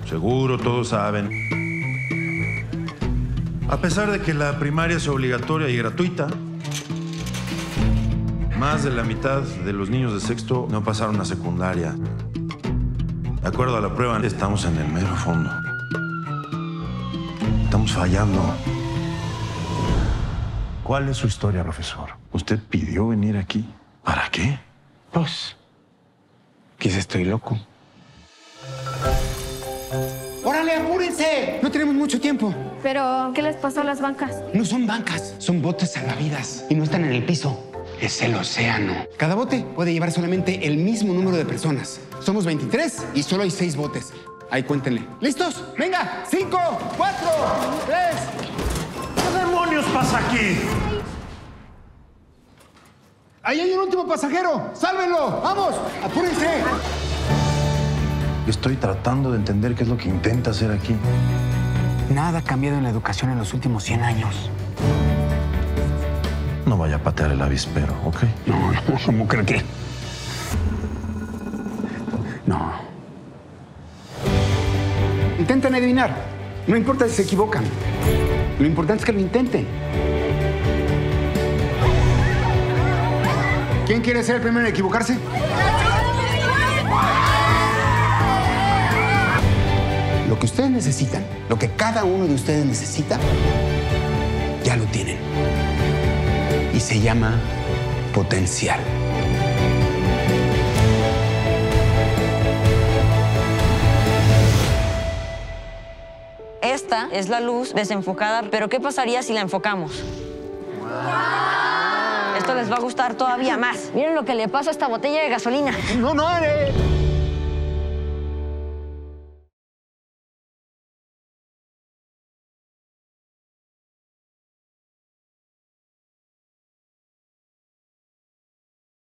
seguro todos saben. A pesar de que la primaria es obligatoria y gratuita, más de la mitad de los niños de sexto no pasaron a secundaria. De acuerdo a la prueba, estamos en el mero fondo. Estamos fallando. ¿Cuál es su historia, profesor? Usted pidió venir aquí. ¿Para qué? Pues, quizá estoy loco. ¡Órale, apúrense! No tenemos mucho tiempo. Pero, ¿qué les pasó a las bancas? No son bancas, son botes salvavidas. Y no están en el piso. Es el océano. Cada bote puede llevar solamente el mismo número de personas. Somos 23 y solo hay 6 botes. Ahí cuéntenle. ¿Listos? ¡Venga! 5, 4, 3... ¿Qué demonios pasa aquí? ¡Ahí hay un último pasajero! ¡Sálvenlo! ¡Vamos! ¡Apúrense! Estoy tratando de entender qué es lo que intenta hacer aquí. Nada ha cambiado en la educación en los últimos 100 años. No vaya a patear el avispero, ¿ok? No, ¿cómo cree que? No. Intenten adivinar. No importa si se equivocan. Lo importante es que lo intenten. ¿Quién quiere ser el primero en equivocarse? Lo que ustedes necesitan, lo que cada uno de ustedes necesita, ya lo tienen. Y se llama potencial. Esta es la luz desenfocada, pero ¿qué pasaría si la enfocamos? Esto les va a gustar todavía más. Miren lo que le pasa a esta botella de gasolina. ¡No, no!